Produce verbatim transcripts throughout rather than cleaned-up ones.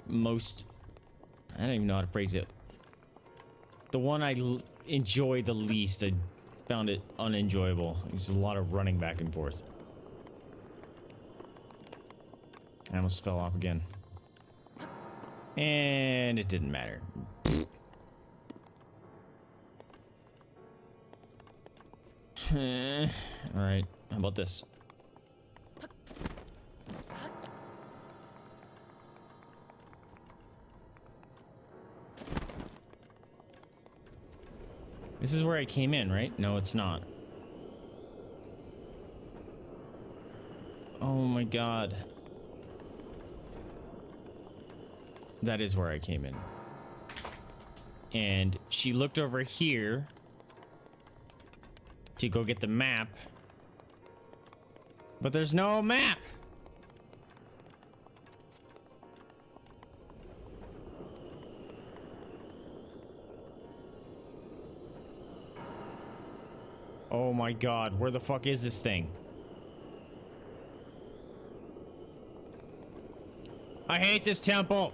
most... I don't even know how to phrase it. The one I l enjoy the least, I found it unenjoyable. There's a lot of running back and forth. I almost fell off again. And it didn't matter. Alright, how about this? This is where I came in, right? No, it's not. Oh my god. That is where I came in. And she looked over here to go get the map. But there's no map! Oh my god, where the fuck is this thing? I hate this temple!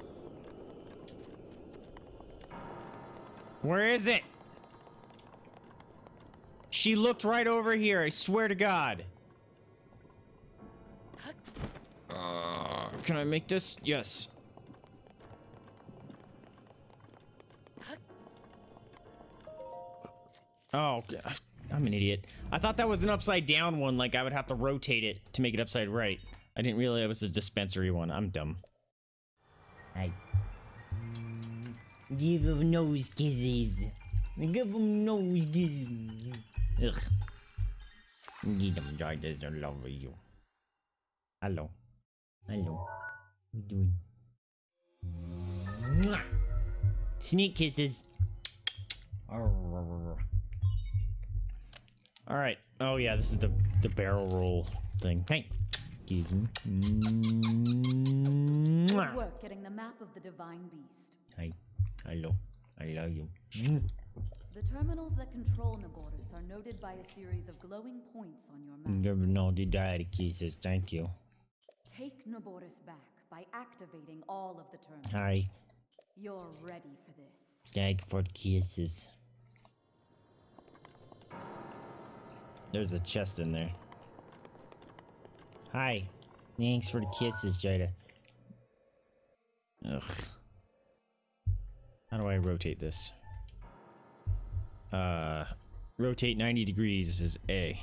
Where is it? She looked right over here, I swear to god. Uh, can I make this? Yes. Oh, God. I'm an idiot. I thought that was an upside down one, like I would have to rotate it to make it upside right. I didn't realize it was a dispensary one. I'm dumb. I give them nose kisses. Give them nose kisses. Ugh. Give them joy, I love you. Hello. Hello. What are you doing? Mwah. Sneak kisses. Alright. Oh yeah, this is the, the barrel roll thing. Hey. Excuse me. Good work getting the map of the divine beast. Hi. Hello. I love you. The terminals that control Naboranoid are noted by a series of glowing points on your map. Never know the daddy kisses. Thank you. Take Naboranoid back by activating all of the terminals. Hi. You're ready for this. Thank for kisses. There's a chest in there. Hi. Thanks for the kisses, Jada. Ugh. How do I rotate this? Uh, rotate ninety degrees is A.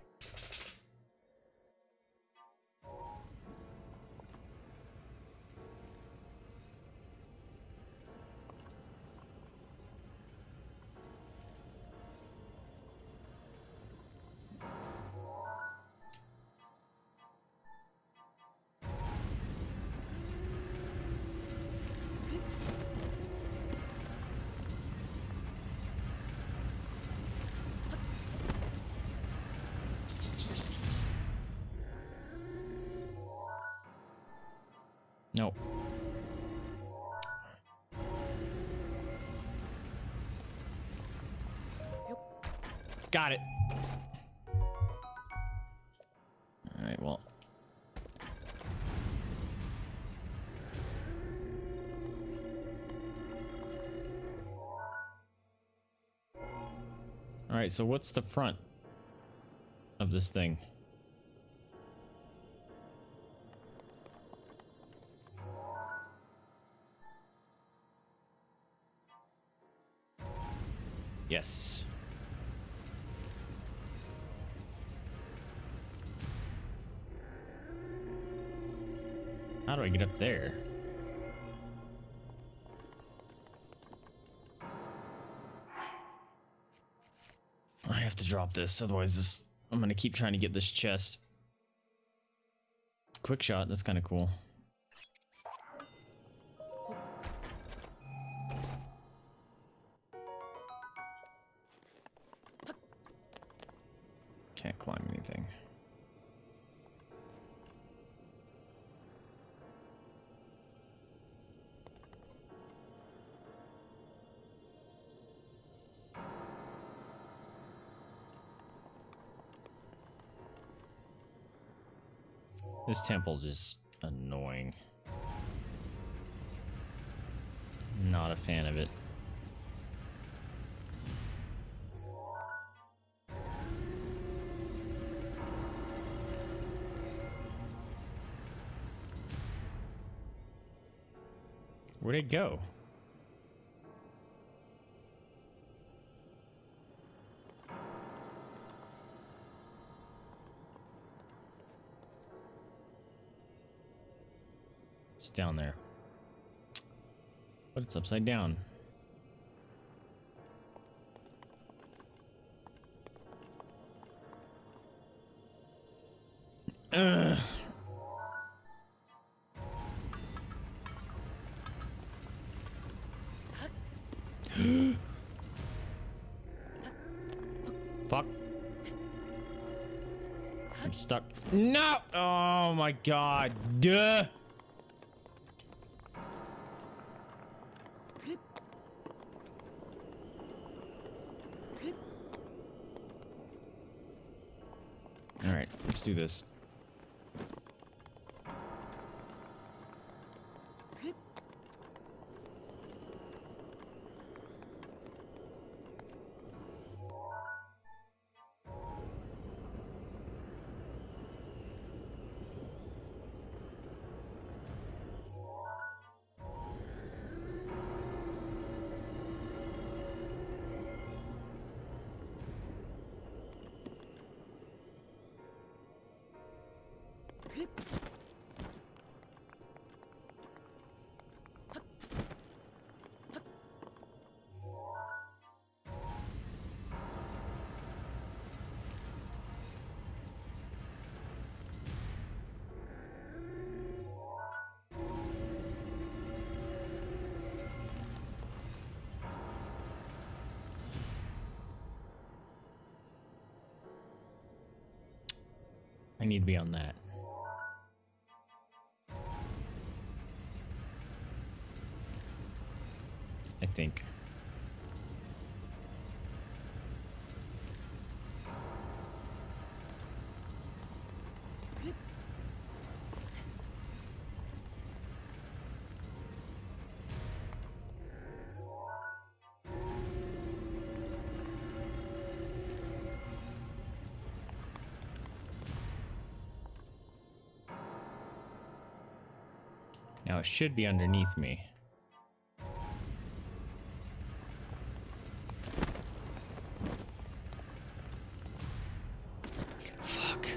No. Got it. All right, well. All right, so what's the front of this thing? Yes. How do I get up there? I have to drop this, otherwise this, I'm gonna keep trying to get this chest. Quick shot, that's kind of cool. Can't climb anything. This temple's just annoying. a fan of it. Where'd it go? It's down there. But it's upside down. Ugh. Fuck. I'm stuck. No! Oh my god. Duh! Alright, let's do this. I need to be on that. I think. Now it should be underneath me. Fuck.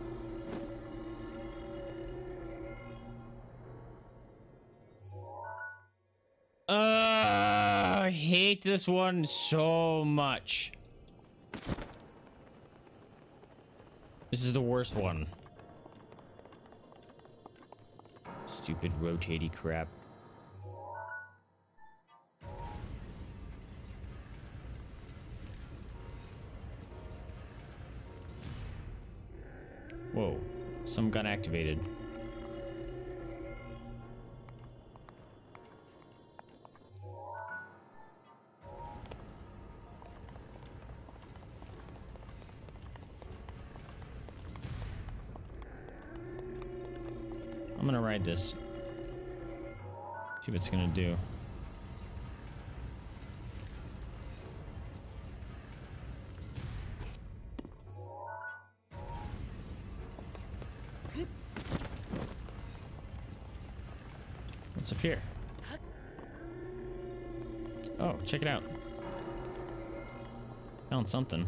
Uh, I hate this one so much. This is the worst one. Stupid rotatey crap. Whoa, some got activated. I'm gonna ride this. See what it's gonna do. What's up here? Oh, check it out. Found something.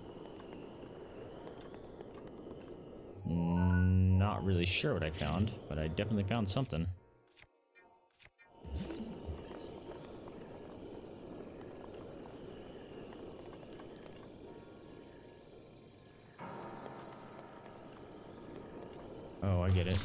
Not really sure what I found, but I definitely found something. Oh, I get it.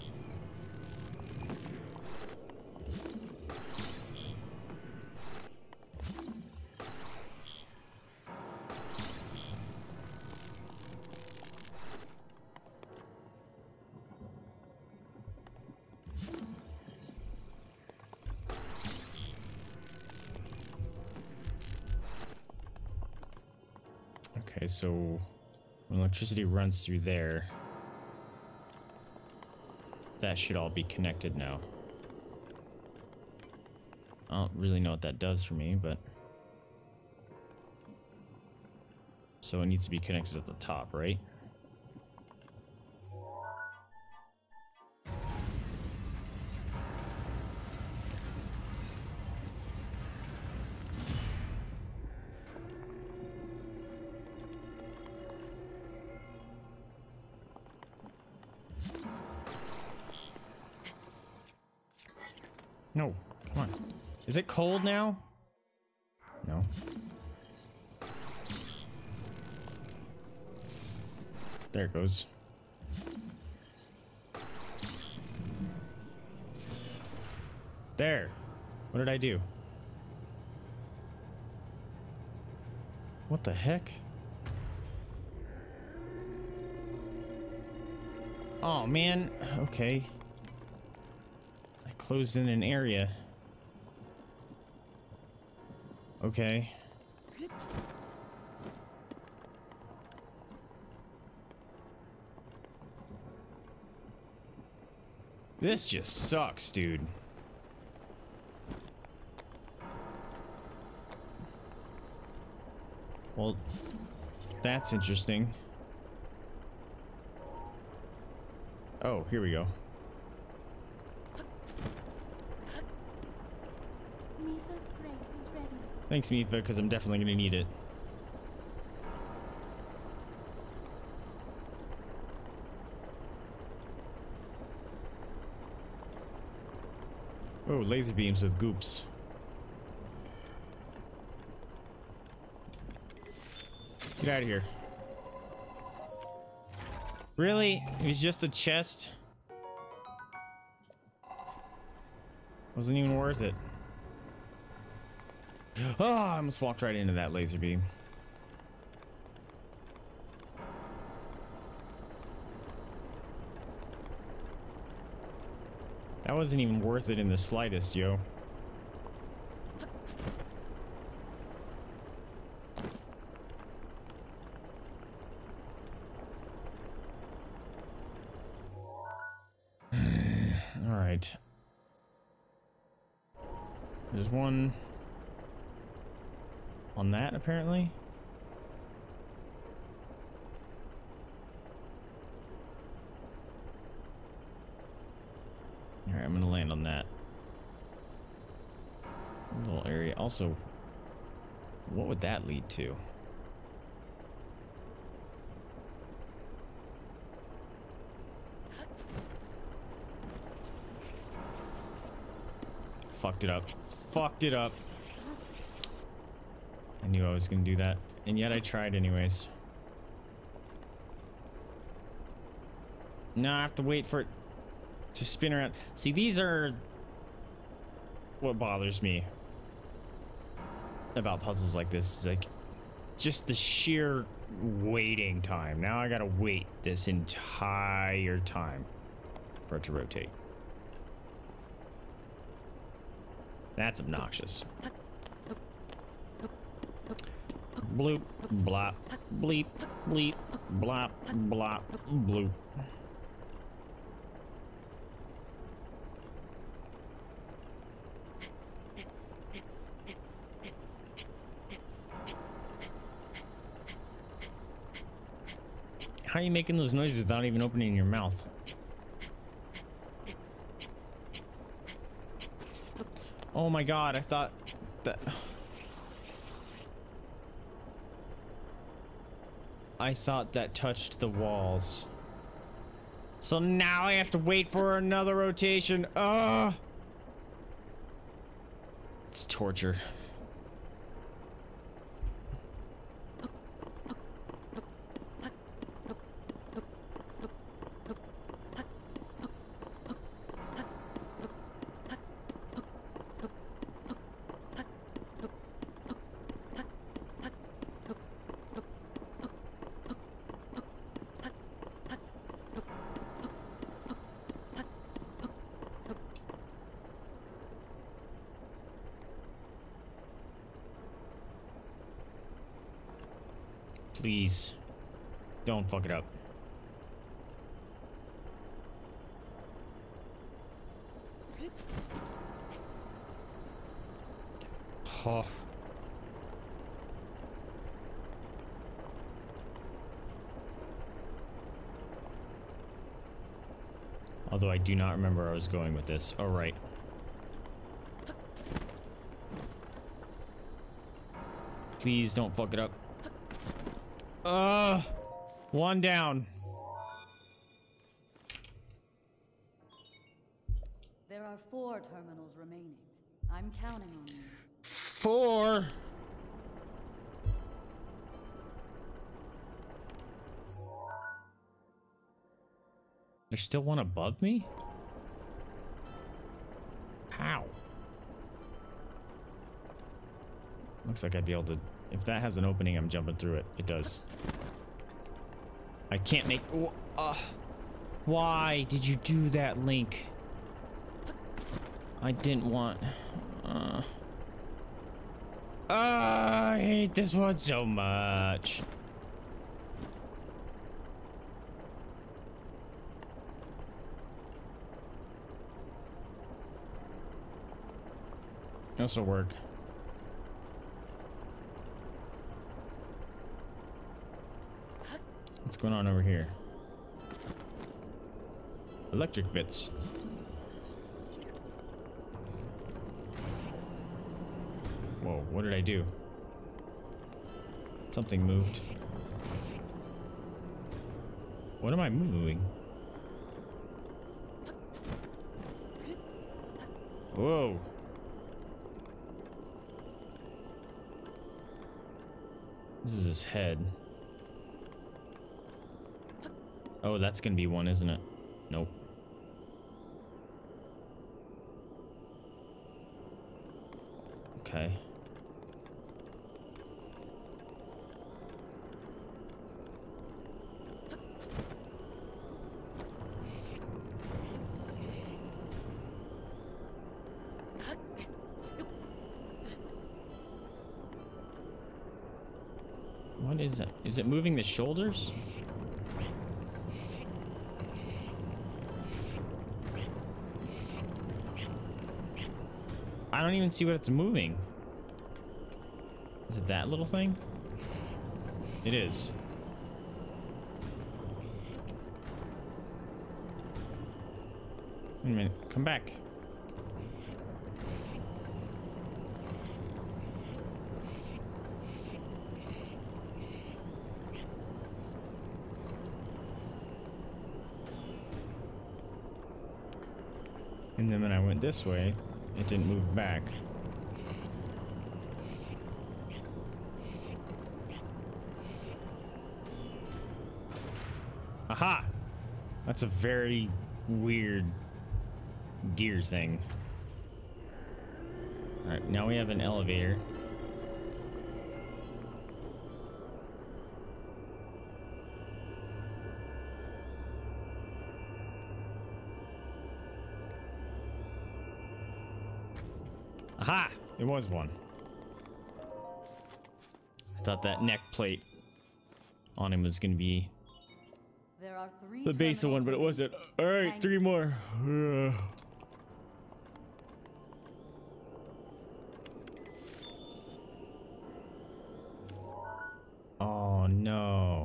Okay, so when electricity runs through there, that should all be connected now. I don't really know what that does for me, but... So it needs to be connected at the top, right? No, come on. Is it cold now? No. There it goes. There. What did I do? What the heck? Oh, man. Okay. I closed in an area. Okay. This just sucks, dude. Well, that's interesting. Oh, here we go. Mifa's grace is ready. Thanks, Mifa, because I'm definitely going to need it. Oh, laser beams with goops. Get out of here. Really? It was just a chest? Wasn't even worth it. Oh, I almost walked right into that laser beam. That wasn't even worth it in the slightest, yo. All right. There's one on that, apparently. All right, I'm gonna land on that little area. Also, what would that lead to? Fucked it up. Fucked it up. I knew I was gonna do that, and yet I tried anyways. Now I have to wait for it to spin around. See, these are what bothers me about puzzles like this. Is like just the sheer waiting time. Now I gotta wait this entire time for it to rotate. That's obnoxious. Bloop, blop, bleep, bleep, blop, blop, bloop. How are you making those noises without even opening your mouth? Oh my god, I thought that... I thought that touched the walls. So now I have to wait for another rotation. Ugh! It's torture. Please, don't fuck it up. Oh. Although I do not remember where I was going with this. All right. Please don't fuck it up. Uh, one down. There are four terminals remaining. I'm counting on you. Four. There's still one above me? How? Looks like I'd be able to... If that has an opening, I'm jumping through it. It does. I can't make... Uh, why did you do that, Link? I didn't want... Uh, uh, I hate this one so much. This will work. What's going on over here? Electric bits. Whoa, what did I do? Something moved. What am I moving? Whoa. This is his head. Oh, that's gonna be one, isn't it? Nope. Okay. What is it? Is it moving the shoulders? I don't even see what it's moving. Is it that little thing? It is. Wait a minute. Come back. And then when I went this way, it didn't move back. Aha! That's a very weird gear thing. Alright, now we have an elevator. Aha! It was one. I thought that neck plate on him was gonna be There are three the base of one, but it wasn't. Alright, three more. Ugh. Oh no.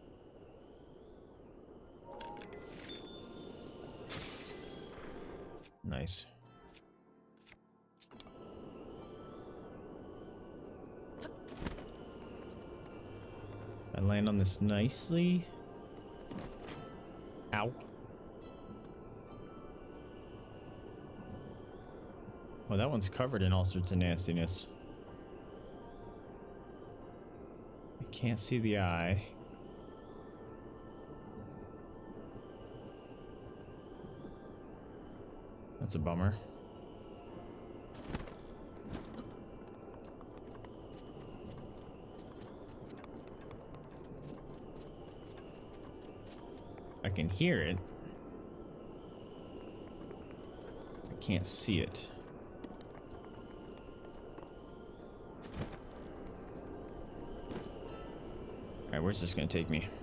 Nice. I land on this nicely. Ow. Oh, that one's covered in all sorts of nastiness. I can't see the eye. That's a bummer. I can hear it. I can't see it. Alright, where's this gonna take me?